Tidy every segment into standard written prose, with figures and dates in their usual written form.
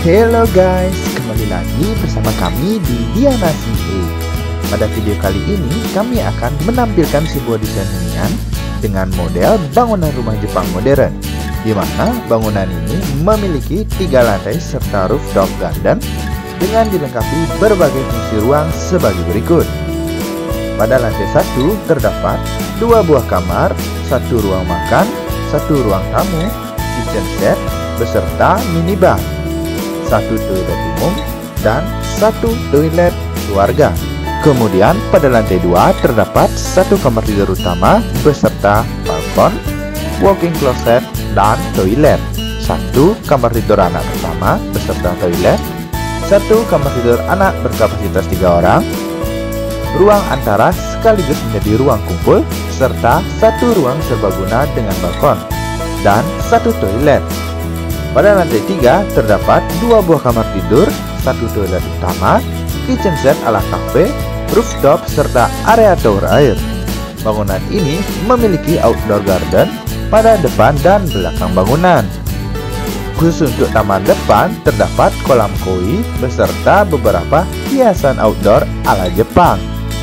Hello guys, kembali lagi bersama kami di Diana CA. Pada video kali ini kami akan menampilkan sebuah desain hunian dengan model bangunan rumah Jepang modern, di mana bangunan ini memiliki 3 lantai serta rooftop garden dengan dilengkapi berbagai fungsi ruang sebagai berikut. Pada lantai 1 terdapat 2 buah kamar, 1 ruang makan, 1 ruang tamu, kitchen set beserta minibar, 1 toilet umum, dan 1 toilet keluarga. Kemudian pada lantai 2 terdapat 1 kamar tidur utama beserta balkon, walk-in closet, dan toilet, 1 kamar tidur anak pertama beserta toilet, 1 kamar tidur anak berkapasitas 3 orang, ruang antara sekaligus menjadi ruang kumpul, serta 1 ruang serbaguna dengan balkon, dan 1 toilet. Pada lantai 3 terdapat 2 buah kamar tidur, 1 toilet utama, kitchen set ala cafe, rooftop, serta area tower air. Bangunan ini memiliki outdoor garden pada depan dan belakang bangunan. Khusus untuk taman depan terdapat kolam koi beserta beberapa hiasan outdoor ala Jepang.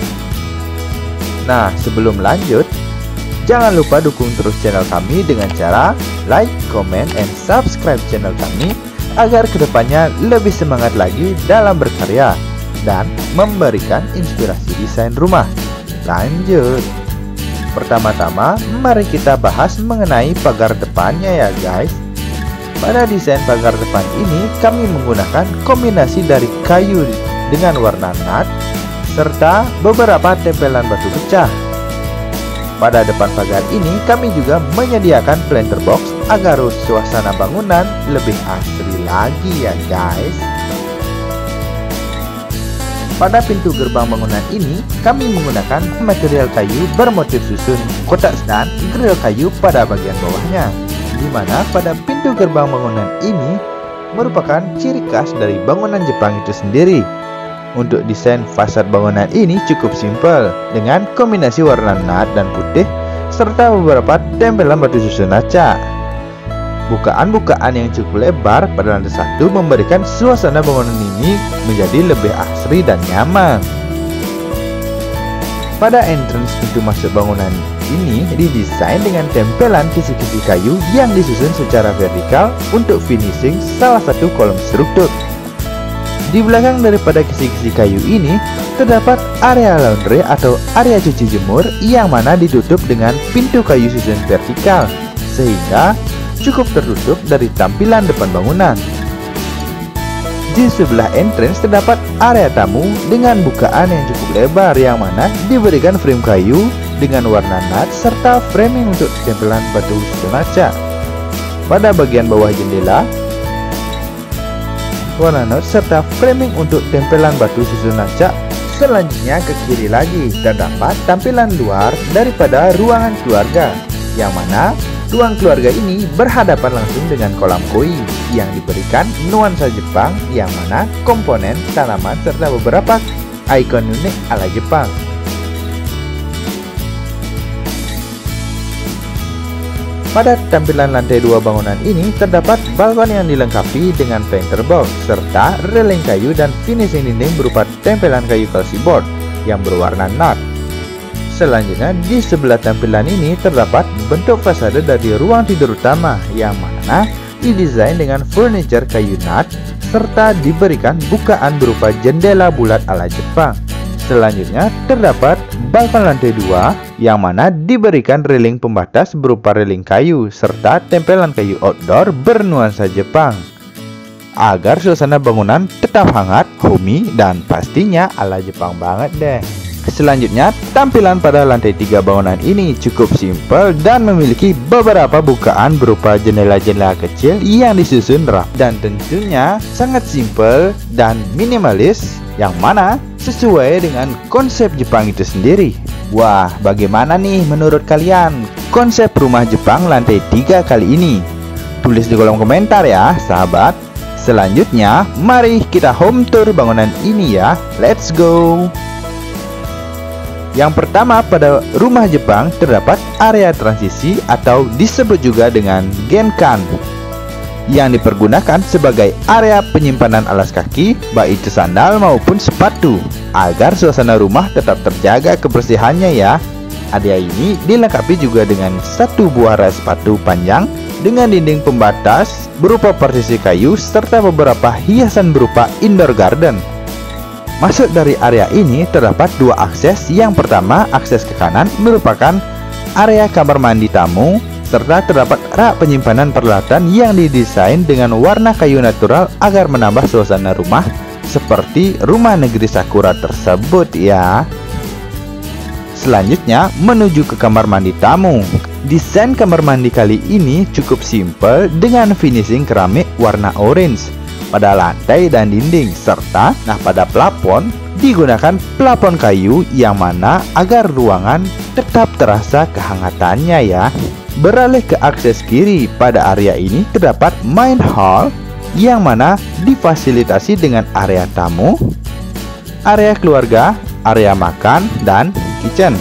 Nah, sebelum lanjut, jangan lupa dukung terus channel kami dengan cara like, comment, and subscribe channel kami agar kedepannya lebih semangat lagi dalam berkarya dan memberikan inspirasi desain rumah. Lanjut. Pertama-tama, mari kita bahas mengenai pagar depannya ya guys. Pada desain pagar depan ini, kami menggunakan kombinasi dari kayu dengan warna nut serta beberapa tempelan batu pecah. Pada depan pagar ini kami juga menyediakan planter box agar suasana bangunan lebih asri lagi ya guys. Pada pintu gerbang bangunan ini kami menggunakan material kayu bermotif susun kotak dan grill kayu pada bagian bawahnya, di mana pada pintu gerbang bangunan ini merupakan ciri khas dari bangunan Jepang itu sendiri. Untuk desain fasad bangunan ini cukup simpel dengan kombinasi warna nut dan putih serta beberapa tempelan batu susun acak. Bukaan-bukaan yang cukup lebar pada lantai 1 memberikan suasana bangunan ini menjadi lebih asri dan nyaman. Pada entrance pintu masuk bangunan ini didesain dengan tempelan kisi-kisi kayu yang disusun secara vertikal untuk finishing salah satu kolom struktur. Di belakang daripada kisi-kisi kayu ini terdapat area laundry atau area cuci jemur yang mana ditutup dengan pintu kayu susun vertikal sehingga cukup tertutup dari tampilan depan bangunan. Di sebelah entrance terdapat area tamu dengan bukaan yang cukup lebar yang mana diberikan frame kayu dengan warna nut serta framing untuk tempelan batu susun acak. Pada bagian bawah jendela warna nut serta framing untuk tempelan batu susun acak. Selanjutnya ke kiri lagi terdapat tampilan luar daripada ruangan keluarga, yang mana ruang keluarga ini berhadapan langsung dengan kolam koi yang diberikan nuansa Jepang, yang mana komponen tanaman serta beberapa ikon unik ala Jepang. Pada tampilan lantai 2 bangunan ini terdapat balkon yang dilengkapi dengan planter box serta railing kayu dan finishing dinding berupa tempelan kayu kalsiboard yang berwarna nut. Selanjutnya di sebelah tampilan ini terdapat bentuk fasade dari ruang tidur utama yang mana didesain dengan furniture kayu nut serta diberikan bukaan berupa jendela bulat ala Jepang. Selanjutnya terdapat balkon lantai 2 yang mana diberikan railing pembatas berupa railing kayu serta tempelan kayu outdoor bernuansa Jepang agar suasana bangunan tetap hangat, homey, dan pastinya ala Jepang banget deh. Selanjutnya tampilan pada lantai 3 bangunan ini cukup simpel dan memiliki beberapa bukaan berupa jendela-jendela kecil yang disusun rapi dan tentunya sangat simpel dan minimalis, yang mana sesuai dengan konsep Jepang itu sendiri. Wah, bagaimana nih menurut kalian konsep rumah Jepang lantai 3 kali ini? Tulis di kolom komentar ya sahabat. Selanjutnya mari kita home tour bangunan ini ya. Let's go. Yang pertama, pada rumah Jepang terdapat area transisi atau disebut juga dengan genkan. yang dipergunakan sebagai area penyimpanan alas kaki, baik itu sandal maupun sepatu, agar suasana rumah tetap terjaga kebersihannya ya. Area ini dilengkapi juga dengan satu buah rak sepatu panjang dengan dinding pembatas berupa partisi kayu serta beberapa hiasan berupa indoor garden. Masuk dari area ini terdapat dua akses. Yang pertama, akses ke kanan merupakan area kamar mandi tamu, serta terdapat rak penyimpanan peralatan yang didesain dengan warna kayu natural agar menambah suasana rumah seperti rumah negeri sakura tersebut ya. Selanjutnya menuju ke kamar mandi tamu. Desain kamar mandi kali ini cukup simpel dengan finishing keramik warna orange pada lantai dan dinding, serta pada plafon digunakan plafon kayu yang mana agar ruangan tetap terasa kehangatannya ya. Beralih ke akses kiri, pada area ini terdapat main hall yang mana difasilitasi dengan area tamu, area keluarga, area makan, dan kitchen.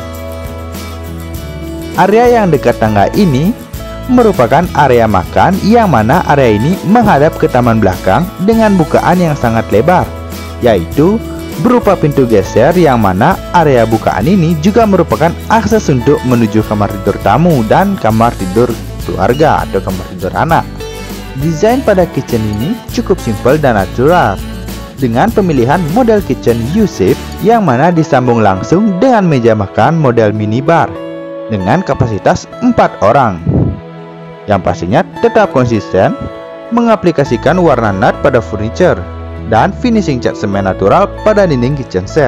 Area yang dekat tangga ini merupakan area makan yang mana area ini menghadap ke taman belakang dengan bukaan yang sangat lebar, yaitu berupa pintu geser yang mana area bukaan ini juga merupakan akses untuk menuju kamar tidur tamu dan kamar tidur keluarga atau kamar tidur anak. Desain pada kitchen ini cukup simpel dan natural dengan pemilihan model kitchen U-shape yang mana disambung langsung dengan meja makan model minibar dengan kapasitas 4 orang. Yang pastinya tetap konsisten mengaplikasikan warna nut pada furniture dan finishing cat semen natural pada dinding kitchen set.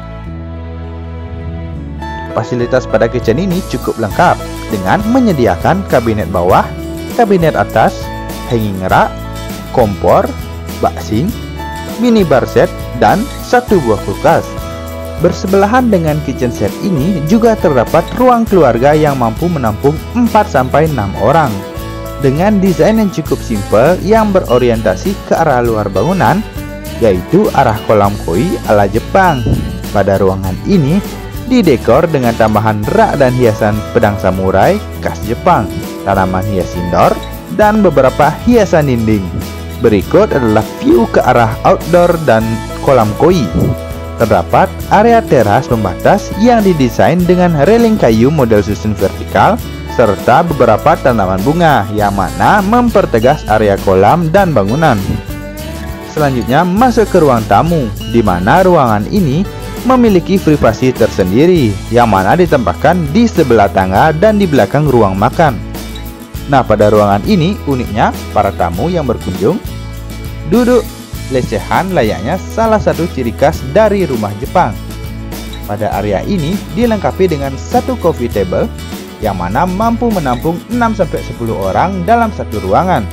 Fasilitas pada kitchen ini cukup lengkap dengan menyediakan kabinet bawah, kabinet atas, hanging rack, kompor, bak sink, mini bar set, dan satu buah kulkas. Bersebelahan dengan kitchen set ini juga terdapat ruang keluarga yang mampu menampung 4-6 orang dengan desain yang cukup simpel yang berorientasi ke arah luar bangunan, yaitu arah kolam koi ala Jepang. Pada ruangan ini didekor dengan tambahan rak dan hiasan pedang samurai khas Jepang, tanaman hias indoor, dan beberapa hiasan dinding. Berikut adalah view ke arah outdoor dan kolam koi. Terdapat area teras pembatas yang didesain dengan railing kayu model susun vertikal serta beberapa tanaman bunga yang mana mempertegas area kolam dan bangunan. Selanjutnya masuk ke ruang tamu, di mana ruangan ini memiliki privasi tersendiri yang mana ditempatkan di sebelah tangga dan di belakang ruang makan. Nah, pada ruangan ini uniknya para tamu yang berkunjung duduk lesehan layaknya salah satu ciri khas dari rumah Jepang. Pada area ini dilengkapi dengan satu coffee table yang mana mampu menampung 6-10 orang dalam satu ruangan.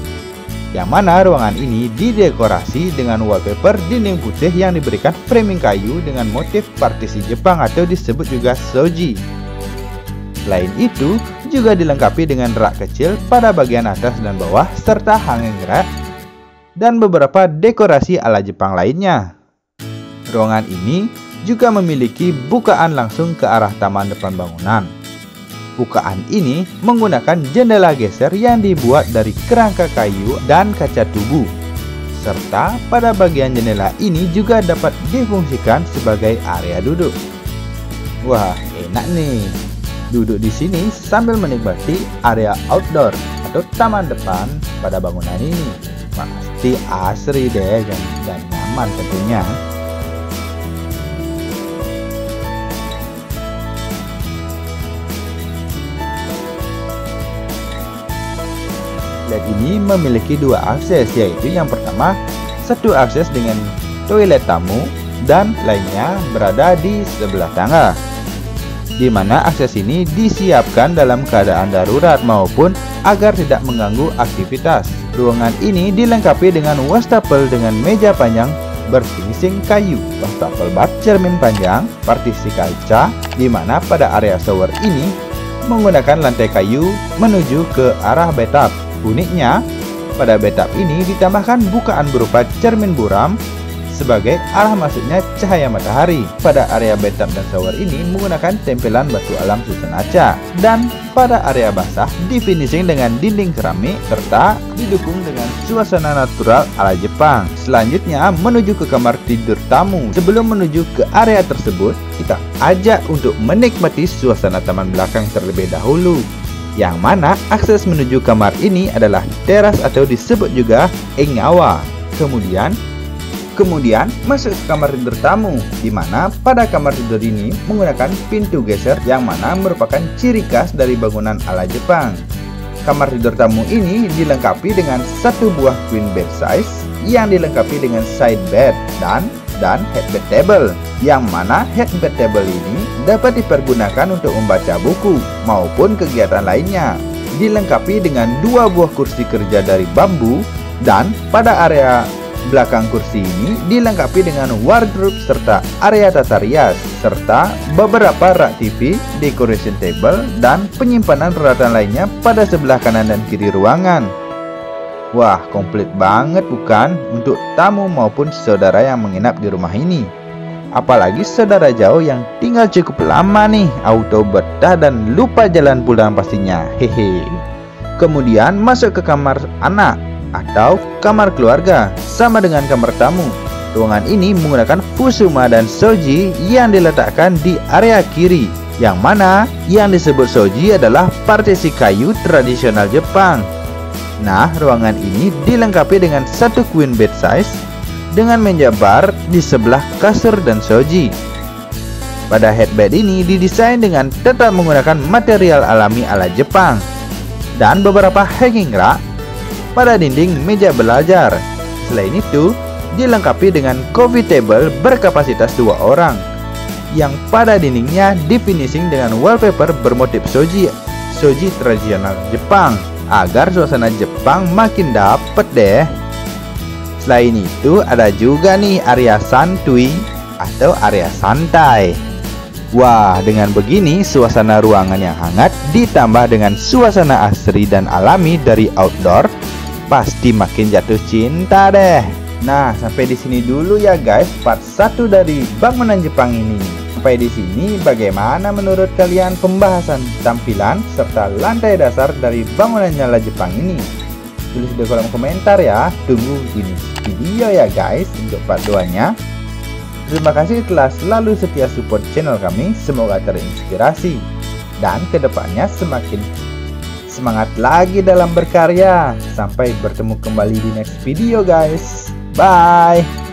Yang mana ruangan ini didekorasi dengan wallpaper dinding putih yang diberikan framing kayu dengan motif partisi Jepang atau disebut juga shoji. Selain itu, juga dilengkapi dengan rak kecil pada bagian atas dan bawah serta hanging rack dan beberapa dekorasi ala Jepang lainnya. Ruangan ini juga memiliki bukaan langsung ke arah taman depan bangunan. Bukaan ini menggunakan jendela geser yang dibuat dari kerangka kayu dan kaca tubuh. Serta pada bagian jendela ini juga dapat difungsikan sebagai area duduk. Wah, enak nih. Duduk di sini sambil menikmati area outdoor atau taman depan pada bangunan ini. Pasti asri deh dan nyaman tentunya. Flat ini memiliki dua akses, yaitu yang pertama satu akses dengan toilet tamu dan lainnya berada di sebelah tangga, di mana akses ini disiapkan dalam keadaan darurat maupun agar tidak mengganggu aktivitas. Ruangan ini dilengkapi dengan wastafel dengan meja panjang berfinishing kayu, wastafel bak, cermin panjang, partisi kaca, di mana pada area shower ini menggunakan lantai kayu menuju ke arah bathtub. Uniknya, pada bathtub ini ditambahkan bukaan berupa cermin buram sebagai arah masuknya cahaya matahari. Pada area bathtub dan shower ini menggunakan tempelan batu alam susun aca, dan pada area basah di finishing dengan dinding keramik serta didukung dengan suasana natural ala Jepang. Selanjutnya menuju ke kamar tidur tamu. Sebelum menuju ke area tersebut, kita ajak untuk menikmati suasana taman belakang terlebih dahulu, yang mana akses menuju kamar ini adalah teras atau disebut juga engawa. Kemudian masuk ke kamar tidur tamu, di mana pada kamar tidur ini menggunakan pintu geser yang mana merupakan ciri khas dari bangunan ala Jepang. Kamar tidur tamu ini dilengkapi dengan satu buah queen bed size yang dilengkapi dengan side bed dan headbed table, yang mana headbed table ini dapat dipergunakan untuk membaca buku maupun kegiatan lainnya. Dilengkapi dengan dua buah kursi kerja dari bambu, dan pada area belakang kursi ini dilengkapi dengan wardrobe serta area tata rias, serta beberapa rak TV, decoration table, dan penyimpanan peralatan lainnya pada sebelah kanan dan kiri ruangan. Wah, komplit banget bukan untuk tamu maupun saudara yang menginap di rumah ini. Apalagi saudara jauh yang tinggal cukup lama nih, auto betah dan lupa jalan pulang pastinya. Hehe. Kemudian masuk ke kamar anak atau kamar keluarga, sama dengan kamar tamu. Ruangan ini menggunakan fusuma dan shoji yang diletakkan di area kiri, yang mana yang disebut shoji adalah partisi kayu tradisional Jepang. Nah, ruangan ini dilengkapi dengan satu queen bed size dengan meja bar di sebelah kasur dan shoji. Pada headbed ini didesain dengan tetap menggunakan material alami ala Jepang, dan beberapa hanging rack pada dinding meja belajar. Selain itu, dilengkapi dengan coffee table berkapasitas 2 orang, yang pada dindingnya difinishing dengan wallpaper bermotif shoji tradisional Jepang, agar suasana Jepang makin dapet deh. Selain itu, ada juga nih area santuy atau area santai. Wah, dengan begini suasana ruangan yang hangat ditambah dengan suasana asri dan alami dari outdoor, pasti makin jatuh cinta deh. Nah, sampai di sini dulu ya guys part 1 dari bangunan Jepang ini. Sampai di sini bagaimana menurut kalian pembahasan tampilan serta lantai dasar dari bangunan ala Jepang ini? Tulis di kolom komentar ya. Tunggu ini video ya guys untuk part 2-nya. Terima kasih telah selalu setia support channel kami. Semoga terinspirasi dan kedepannya semakin semangat lagi dalam berkarya. Sampai bertemu kembali di next video guys. Bye.